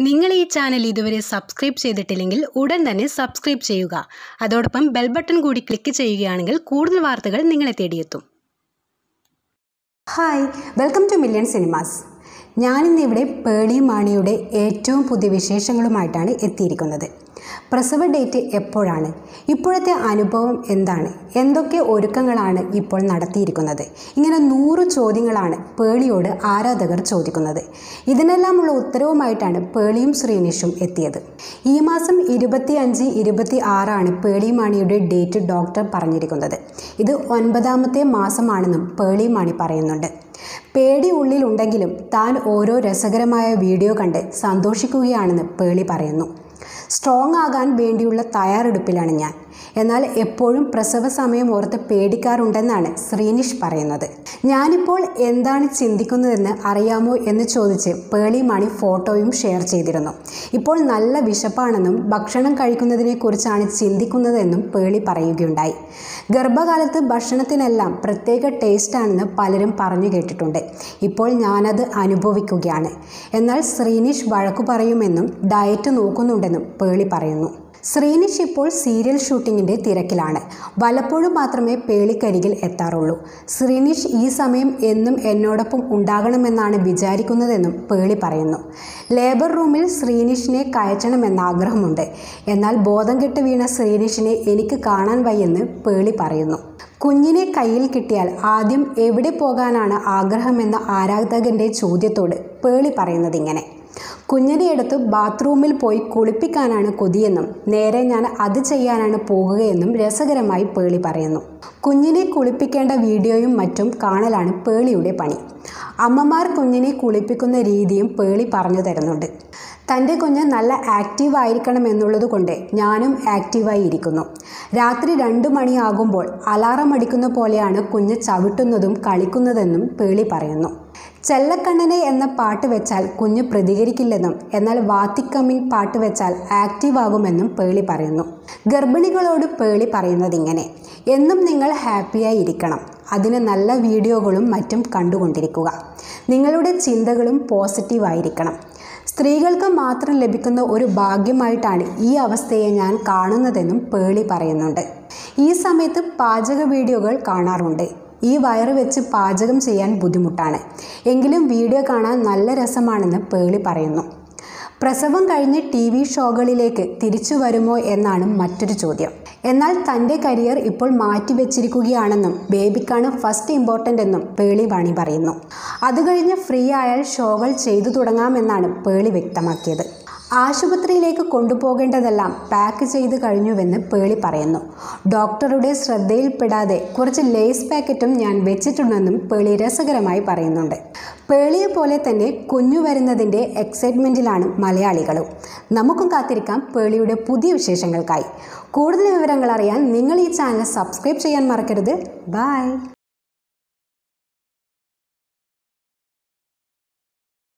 നിങ്ങൾ ഈ ചാനൽ ഇതുവരെ സബ്സ്ക്രൈബ് ചെയ്തിട്ടില്ലെങ്കിൽ ഉടൻ തന്നെ സബ്സ്ക്രൈബ് ചെയ്യുക. അതോടൊപ്പം ബെൽ ബട്ടൺ കൂടി ക്ലിക്ക് ചെയ്യുകയാണെങ്കിൽ കൂടുതൽ വാർത്തകൾ നിങ്ങളെ തേടിയെത്തും. Hi, welcome to million cinemas. ഞാനിന്നിവിടെ പേളിയും മാണിയുടെ ഏറ്റവും പുതിയ വിശേഷങ്ങളുമായിട്ടാണ് എത്തിയിരിക്കുന്നത്. പ്രസവ ഡേറ്റ് എപ്പോഴാണ്? ഇപ്പോഴത്തെ അനുഭവം എന്താണ്? എന്തൊക്കെ ഒരുക്കങ്ങളാണ് ഇപ്പോൾ നടത്തിയിരിക്കുന്നത്? ഇങ്ങനെ 100 ചോദ്യങ്ങളാണ് പേളിയോട് ആരാധകർ ചോദിക്കുന്നത്. ഇതിനെല്ലാമുള്ള ഉത്തരവുമായിട്ടാണ് പേളിയും ശ്രീനിഷും എത്തിയത്. ഈ മാസം 25, 26 പേളിയും മാണിയുടെ ഡേറ്റ് ഡോക്ടർ പറഞ്ഞിരിക്കുന്നത്. ഇത് 9ാമത്തെ മാസമാണെന്നും പേളിയും മാണി പറയുന്നുണ്ട്. പേടി ഉള്ളിലുണ്ടെങ്കിലും താൻ ഓരോ രസകരമായ വീഡിയോ കണ്ട് സന്തോഷിക്കുകയാണെന്ന് പേളി പറയുന്നു. സ്ട്രോങ് ആകാൻ വേണ്ടിയുള്ള തയ്യാറെടുപ്പിലാണ് ഞാൻ. എന്നാൽ എപ്പോഴും പ്രസവ സമയം ഓർത്ത് പേടിക്കാറുണ്ടെന്നാണ് ശ്രീനിഷ് പറയുന്നത്. ഞാനിപ്പോൾ എന്താണ് ചിന്തിക്കുന്നതെന്ന് അറിയാമോ എന്ന് ചോദിച്ച് പേളി മാണി ഫോട്ടോയും ഷെയർ ചെയ്തിരുന്നു. ഇപ്പോൾ നല്ല വിശപ്പാണെന്നും ഭക്ഷണം കഴിക്കുന്നതിനെക്കുറിച്ചാണ് ചിന്തിക്കുന്നതെന്നും പേളി പറയുകയുണ്ടായി. ഗർഭകാലത്ത് ഭക്ഷണത്തിനെല്ലാം പ്രത്യേക ടേസ്റ്റാണെന്ന് പലരും പറഞ്ഞു കേട്ടിട്ടുണ്ട്. ഇപ്പോൾ ഞാനത് അനുഭവിക്കുകയാണ്. എന്നാൽ ശ്രീനിഷ് വഴക്കു പറയുമെന്നും ഡയറ്റ് നോക്കുന്നുണ്ടെന്നും പേളി പറയുന്നു. ശ്രീനിഷ് ഇപ്പോൾ സീരിയൽ ഷൂട്ടിങ്ങിൻ്റെ തിരക്കിലാണ്. വല്ലപ്പോഴും മാത്രമേ പേളിക്കരികിൽ എത്താറുള്ളൂ. ശ്രീനിഷ് ഈ സമയം എന്നും എന്നോടൊപ്പം ഉണ്ടാകണമെന്നാണ് വിചാരിക്കുന്നതെന്നും പേളി പറയുന്നു. ലേബർ റൂമിൽ ശ്രീനിഷിനെ കയറ്റണമെന്ന ആഗ്രഹമുണ്ട്. എന്നാൽ ബോധം കെട്ട് വീണ ശ്രീനിഷിനെ എനിക്ക് കാണാൻ വയ്യെന്ന് പേളി പറയുന്നു. കുഞ്ഞിനെ കയ്യിൽ കിട്ടിയാൽ ആദ്യം എവിടെ പോകാനാണ് ആഗ്രഹമെന്ന ആരാധകൻ്റെ ചോദ്യത്തോട് പേളി പറയുന്നത് ഇങ്ങനെ: കുഞ്ഞിനെ എടുത്ത് ബാത്റൂമിൽ പോയി കുളിപ്പിക്കാനാണ് കൊതിയെന്നും നേരെ ഞാൻ അത് ചെയ്യാനാണ് പോകുകയെന്നും രസകരമായി പേളി പറയുന്നു. കുഞ്ഞിനെ കുളിപ്പിക്കേണ്ട വീഡിയോയും മറ്റും കാണലാണ് പേളിയുടെ പണി. അമ്മമാർ കുഞ്ഞിനെ കുളിപ്പിക്കുന്ന രീതിയും പേളി പറഞ്ഞു തരുന്നുണ്ട്. തൻ്റെ കുഞ്ഞ് നല്ല ആക്റ്റീവ് ആയിരിക്കണം എന്നുള്ളത് കൊണ്ട് ഞാനും ആക്റ്റീവായി ഇരിക്കുന്നു. രാത്രി 2 മണിയാകുമ്പോൾ അലാറം അടിക്കുന്ന പോലെയാണ് കുഞ്ഞ് ചവിട്ടുന്നതും കളിക്കുന്നതെന്നും പേളി പറയുന്നു. ചെല്ലക്കണ്ണനെ എന്ന പാട്ട് വെച്ചാൽ കുഞ്ഞ് പ്രതികരിക്കില്ലെന്നും എന്നാൽ വാത്തിക്കമ്മിൻ പാട്ട് വെച്ചാൽ ആക്റ്റീവ് ആകുമെന്നും പേളി പറയുന്നു. ഗർഭിണികളോട് പേളി പറയുന്നത് ഇങ്ങനെ: എന്നും നിങ്ങൾ ഹാപ്പിയായി ഇരിക്കണം. അതിന് നല്ല വീഡിയോകളും മറ്റും കണ്ടുകൊണ്ടിരിക്കുക. നിങ്ങളുടെ ചിന്തകളും പോസിറ്റീവായിരിക്കണം. സ്ത്രീകൾക്ക് മാത്രം ലഭിക്കുന്ന ഒരു ഭാഗ്യമായിട്ടാണ് ഈ അവസ്ഥയെ ഞാൻ കാണുന്നതെന്നും പേളി പറയുന്നുണ്ട്. ഈ സമയത്ത് പാചക വീഡിയോകൾ കാണാറുണ്ട്. ഈ വയറ് വെച്ച് പാചകം ചെയ്യാൻ ബുദ്ധിമുട്ടാണ്. എങ്കിലും വീഡിയോ കാണാൻ നല്ല രസമാണെന്ന് പേളി പറയുന്നു. പ്രസവം കഴിഞ്ഞ് TV ഷോകളിലേക്ക് തിരിച്ചു വരുമോ എന്നാണ് മറ്റൊരു ചോദ്യം. എന്നാൽ തൻ്റെ കരിയർ ഇപ്പോൾ മാറ്റിവെച്ചിരിക്കുകയാണെന്നും ബേബിക്കാണ് ഫസ്റ്റ് ഇമ്പോർട്ടൻ്റ് എന്നും പേളി മാണി പറയുന്നു. അത് കഴിഞ്ഞ് ഫ്രീ ആയാൽ ഷോകൾ ചെയ്തു തുടങ്ങാമെന്നാണ് പേളി വ്യക്തമാക്കിയത്. ആശുപത്രിയിലേക്ക് കൊണ്ടുപോകേണ്ടതെല്ലാം പാക്ക് ചെയ്ത് കഴിഞ്ഞുവെന്ന് പേളി പറയുന്നു. ഡോക്ടറുടെ ശ്രദ്ധയിൽപ്പെടാതെ കുറച്ച് ലേസ് പാക്കറ്റും ഞാൻ വെച്ചിട്ടുണ്ടെന്നും പേളി രസകരമായി പറയുന്നുണ്ട്. പേളിയെ പോലെ തന്നെ കുഞ്ഞു വരുന്നതിൻ്റെ എക്സൈറ്റ്മെൻറ്റിലാണ് മലയാളികളും. നമുക്കും കാത്തിരിക്കാം പേളിയുടെ പുതിയ വിശേഷങ്ങൾക്കായി. കൂടുതൽ വിവരങ്ങൾ അറിയാൻ നിങ്ങൾ ഈ ചാനൽ സബ്സ്ക്രൈബ് ചെയ്യാൻ മറക്കരുത്. ബൈ.